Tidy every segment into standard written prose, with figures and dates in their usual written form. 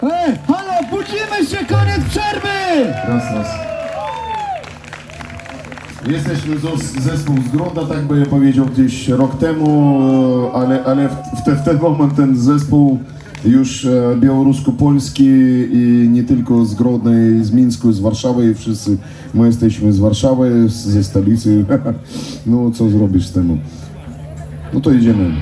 Halo, budzimy się, koniec przerwy! Raz. Jesteśmy zespół z Grodna, tak by ja powiedział gdzieś rok temu, ale w ten moment ten zespół już białorusko-polski i nie tylko z Grodna, i z Mińsku, z Warszawy, i wszyscy my jesteśmy z Warszawy, ze stolicy. No co zrobisz z tym? No to idziemy.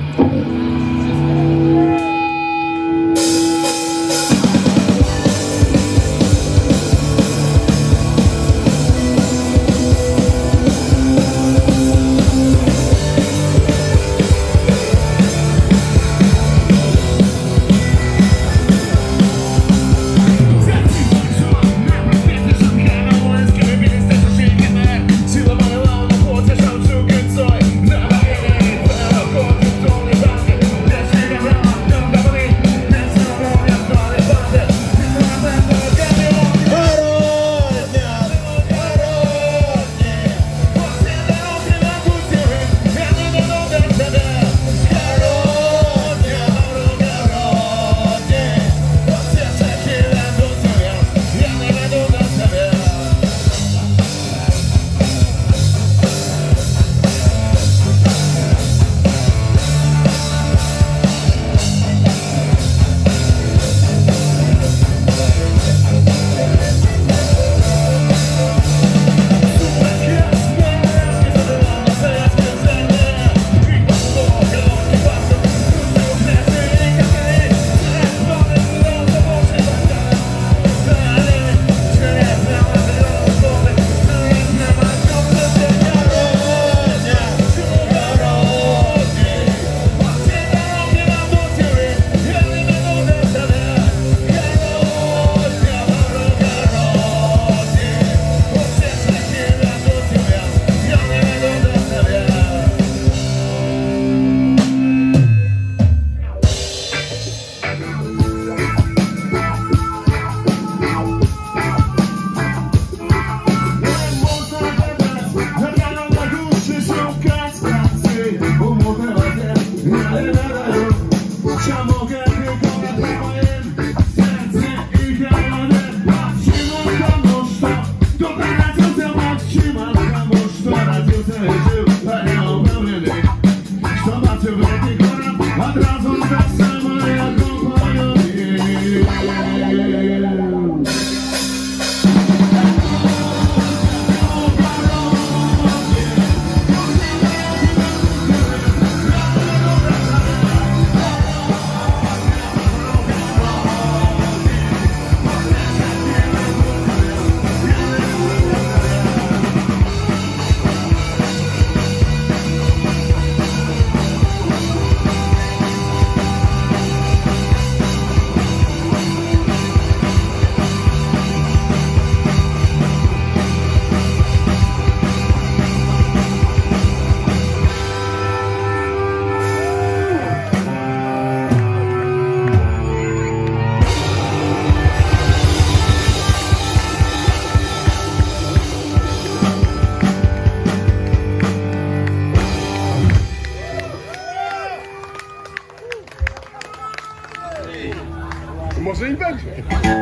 Może i będzie.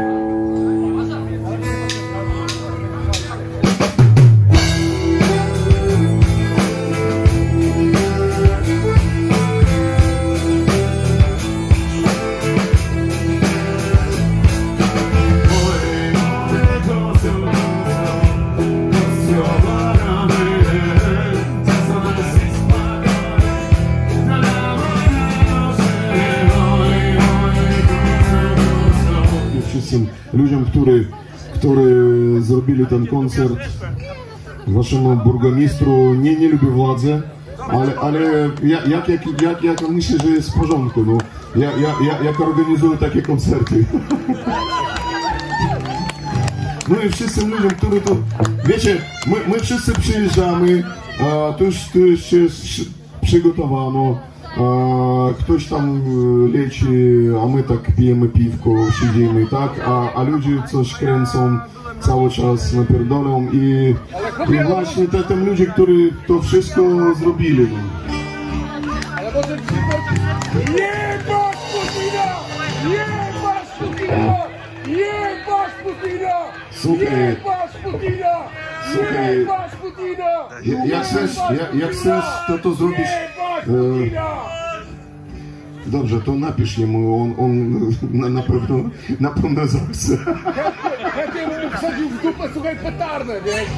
Ludziom, którzy zrobili ten koncert, waszemu burgomistru, nie lubię władzy, ale jak myślę, że jest w porządku, no, jak organizuję takie koncerty. No i wszystkim ludziom, którzy to, wiecie, my wszyscy przyjeżdżamy, to już się przygotowano, ktoś tam leci, a my tak pijemy piwko, siedzimy, tak, a ludzie coś kręcą, cały czas napierdolą i właśnie tym ludzie, którzy to wszystko zrobili. Ale może przychodzi... Nie masz Putina! Nie masz Putina! Słuchaj, słuchaj, jak chcesz to zrobić, dobrze, to napisz jemu, on na pewno zachce. Jak ja mu wsadził w dupę, słuchaj, petardę, wiesz?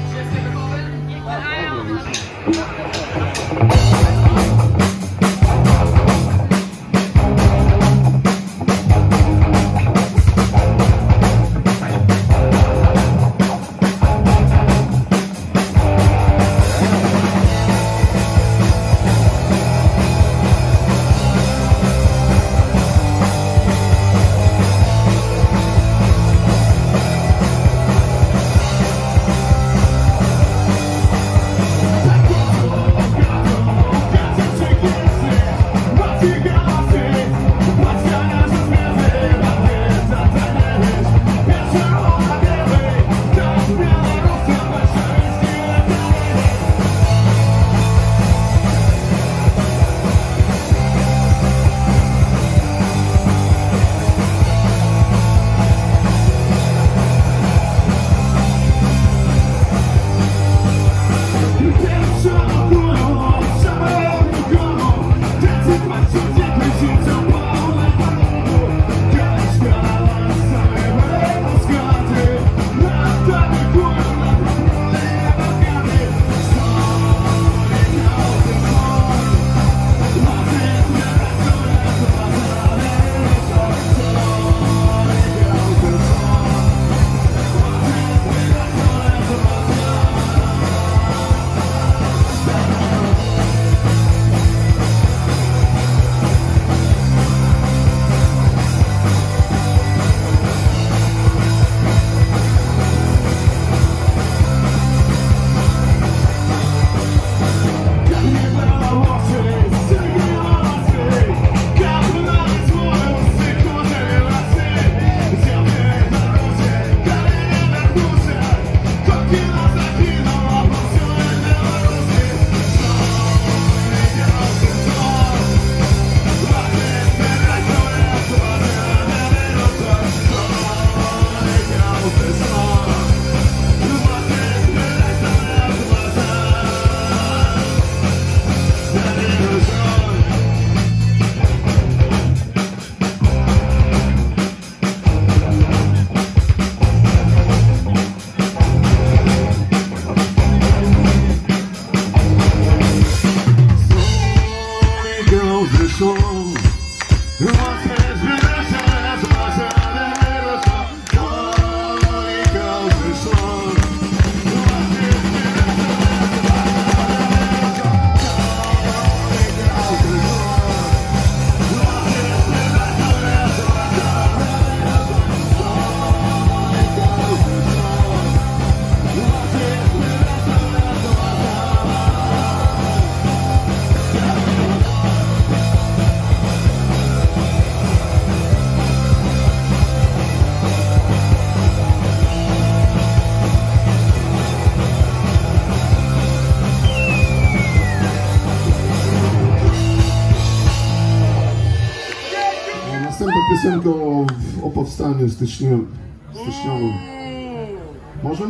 Piosenka o powstaniu styczniowym. Może?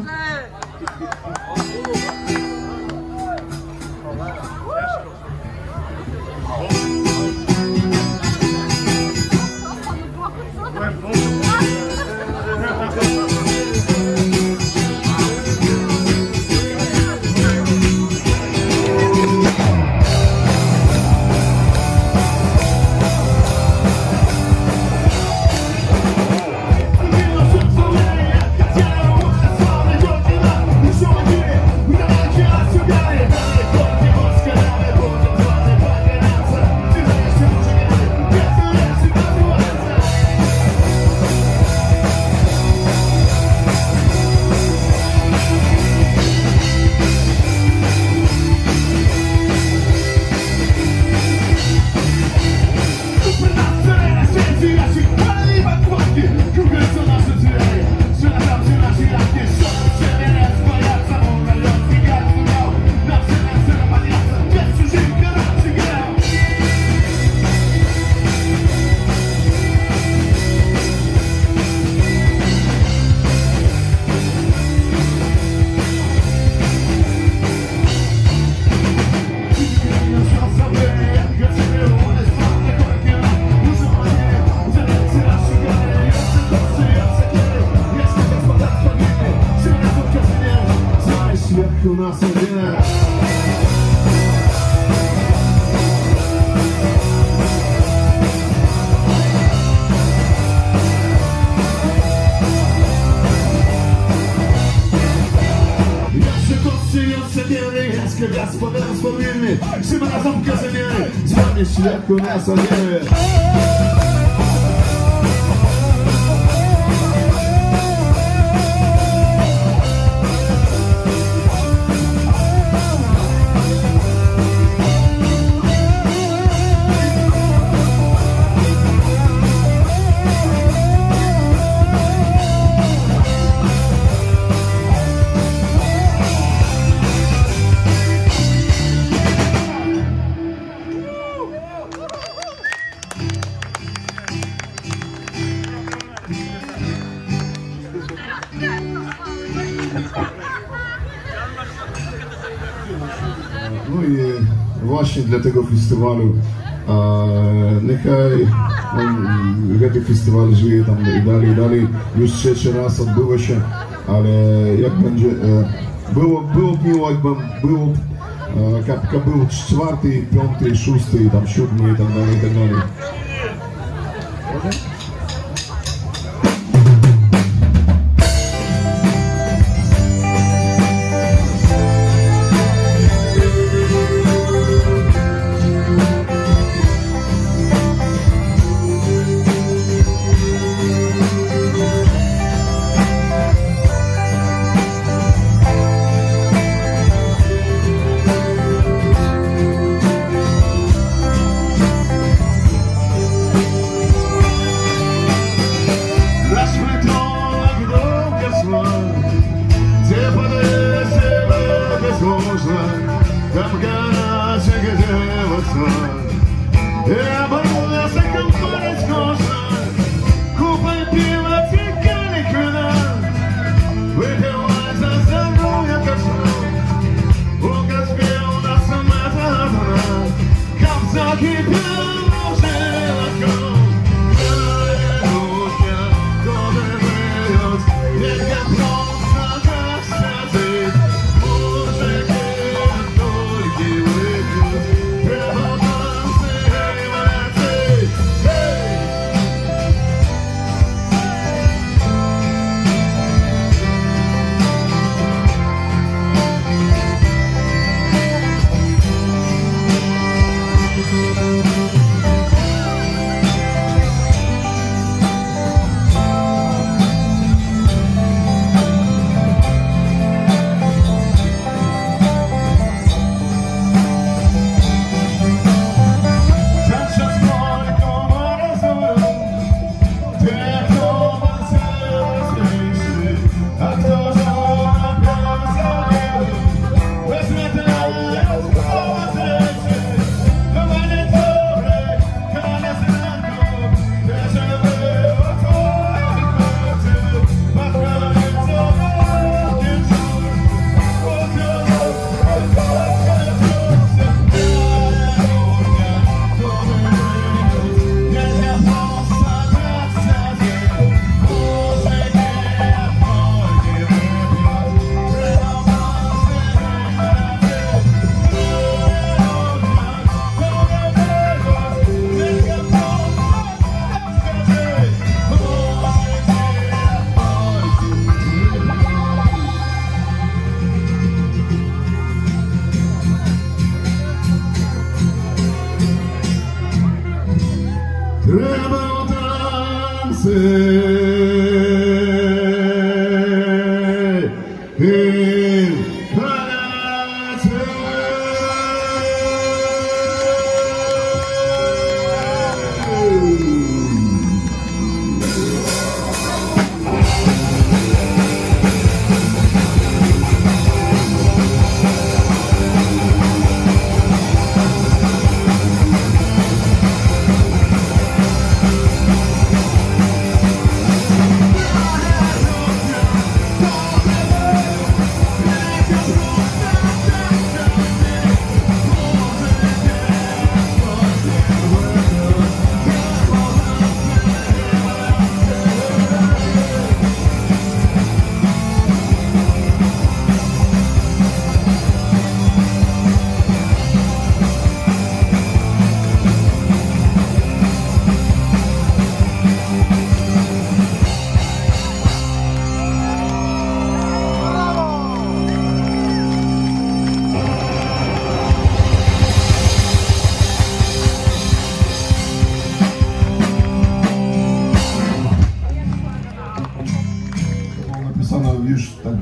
nas один. Gospodarz powinny, trzyma na zamkę zamiary, złamie ślepku na sobie. No i właśnie dla tego festiwalu niechaj ten festiwal żyje tam i dalej, już trzeci raz odbyło się, ale jak będzie, było miło, jakby było, jak był 4., 5., 6., tam 7. i tak dalej.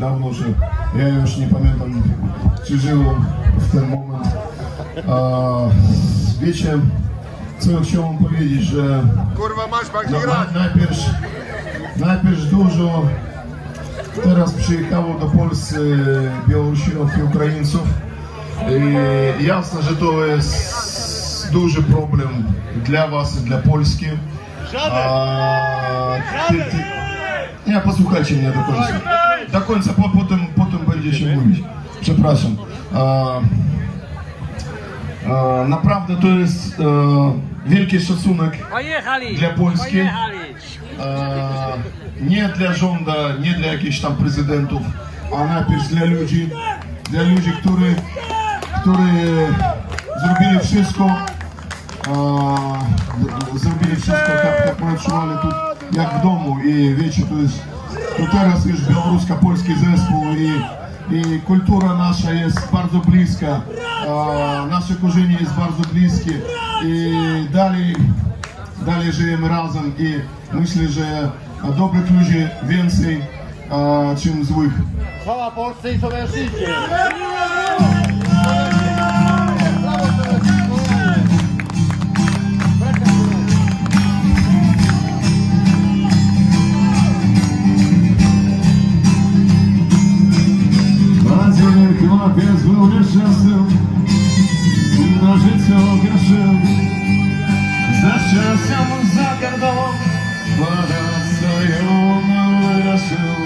dawno, że ja już nie pamiętam, czy żyłem w ten moment. Wiecie, co ja chciałem powiedzieć, że Kurwa, masz banki grać. najpierw dużo teraz przyjechało do Polski Białorusinów i Ukraińców. I jasne, że to jest duży problem dla was i dla Polski. Nie, posłuchajcie mnie do końca. Do końca, potem będziecie mówić. Przepraszam. Naprawdę to jest wielki szacunek dla Polski. Nie dla rządu, nie dla jakichś tam prezydentów, a najpierw dla ludzi, którzy zrobili wszystko, jak my odczuwali tu, jak w domu. I wiecie, to teraz już białorusko-polski zespół i kultura nasza jest bardzo bliska, nasze korzenie jest bardzo bliskie i dalej żyjemy razem i myślę, że dobrych ludzi więcej, czym złych. Chwała Polsce i Sowieszyźnie! Chłopiec był nieszczęsnym, na życie ogrzeszył. Za szczęściem za gardą, co ją raszył.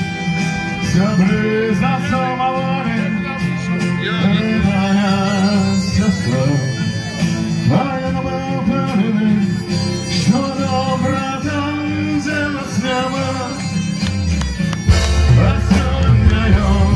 Zabry za co małory, wydania siostra. A ja był pewny, że dobra tam wzmacniała. A co nie ją,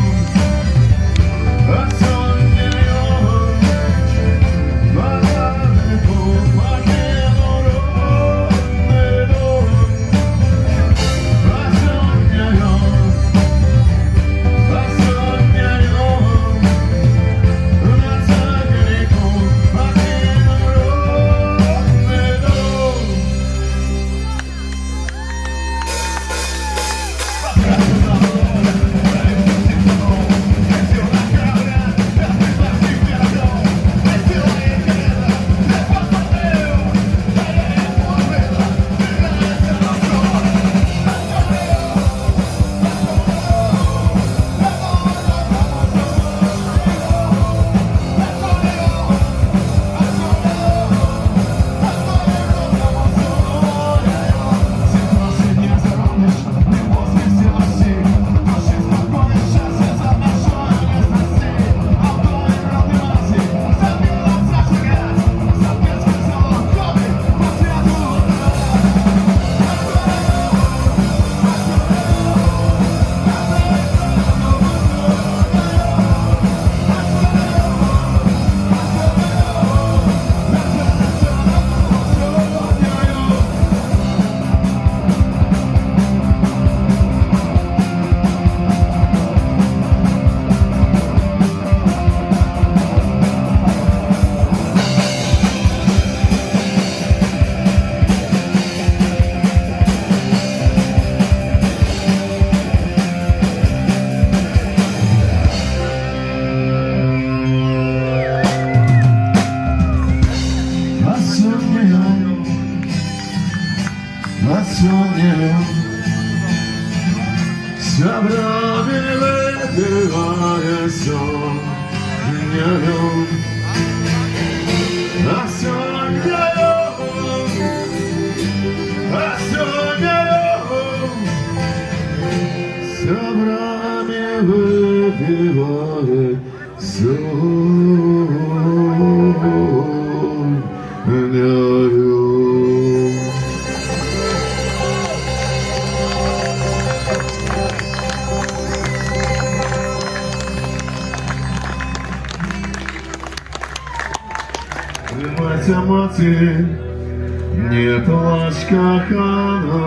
nie płacz, kochana,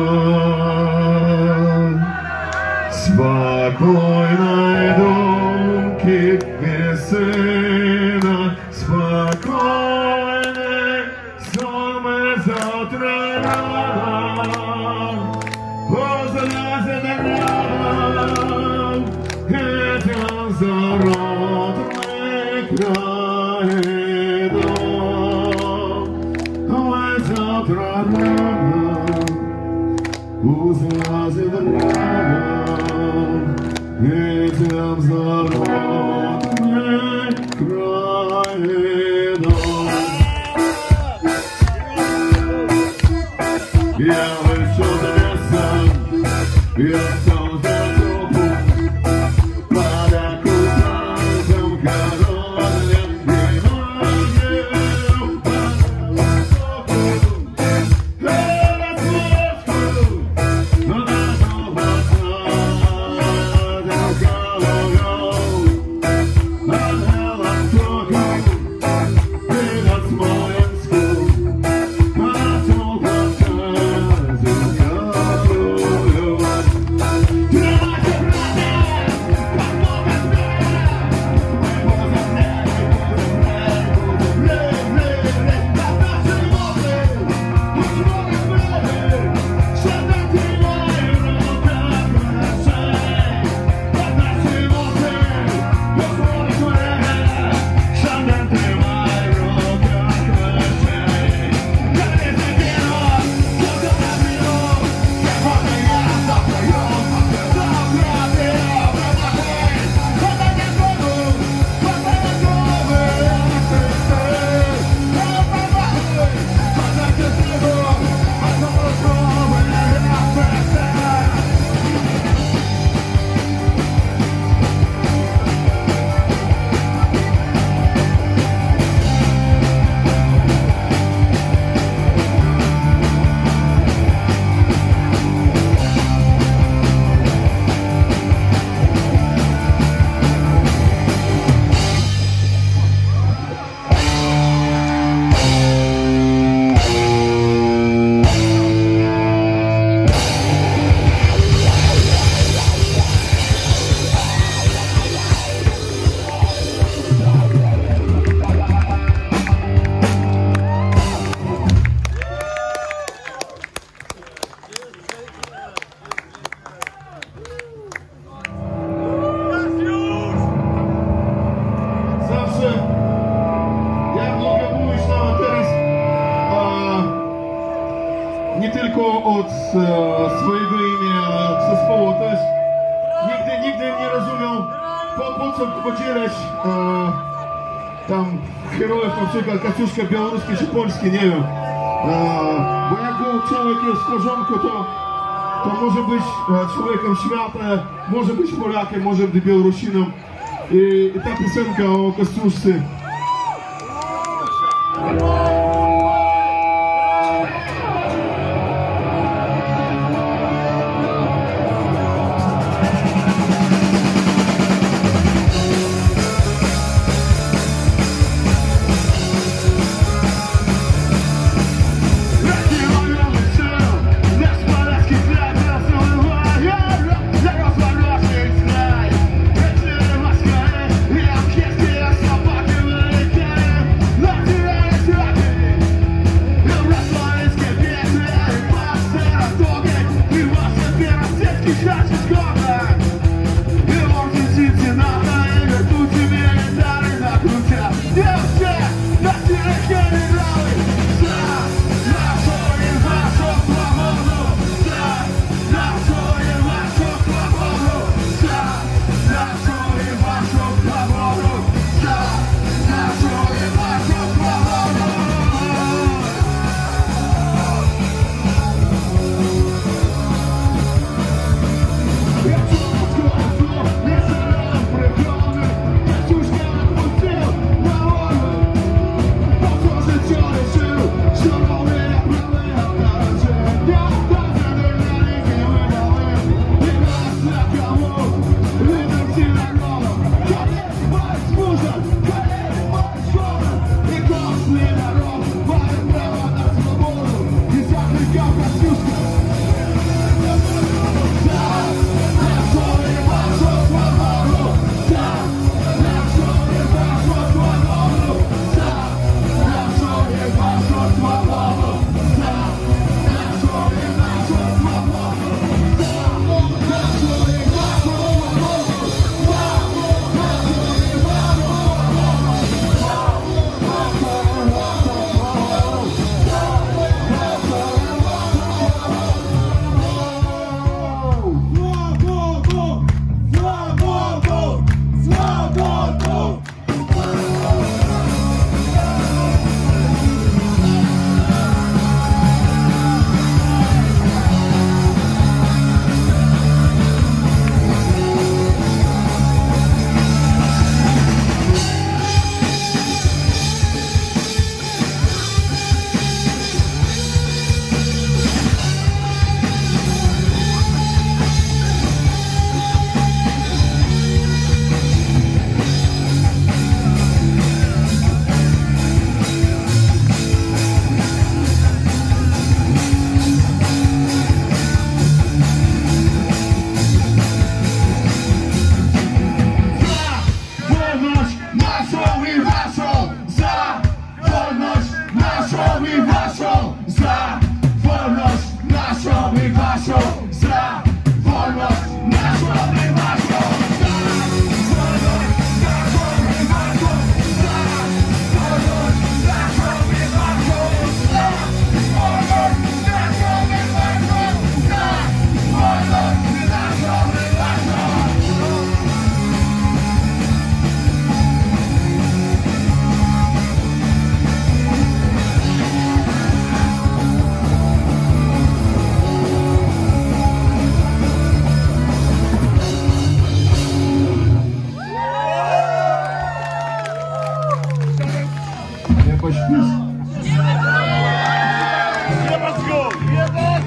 spokojnej dumki mnie syna, spokojne są me zawsze rana, pozdrawiam rana. idą, завтра рано, узнази драгом, этим здоровым краином. Я вышел за лесом, я стал за тропу, под окружающим коронным вниманием. Nie tylko od swojego imienia zespołu, to jest nigdy nie rozumiał po co podzielać tam herojów, na przykład Kaczuszka białoruskie czy polskie, nie wiem, bo jak człowiek jest w porządku, to może być człowiekiem świata, może być Polakiem, może być Białorusinem i ta piosenka o Kościuszce. Fucking jebać PiS. Jebać go! Jebać!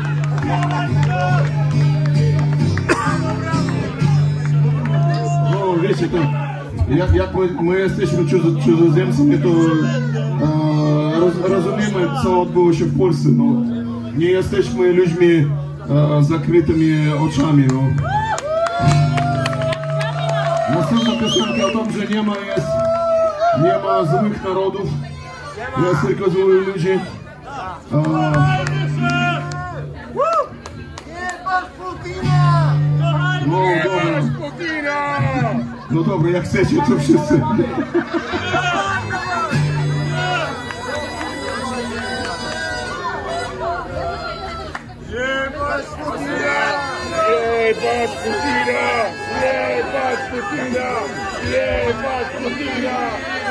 No wiecie, to jak my jesteśmy cudzoziemcami, to rozumiemy, co odbyło się w Polsce. No. Nie jesteśmy ludźmi zakrytymi oczami. No. Następna piosenka o tym, że nie ma złych narodów, jest tylko złych ludzi. No dobra. No dobra, jak chcecie, to wszyscy. Jebać Putina! Jebać Putina! Jebać Putina! Jebać Putina!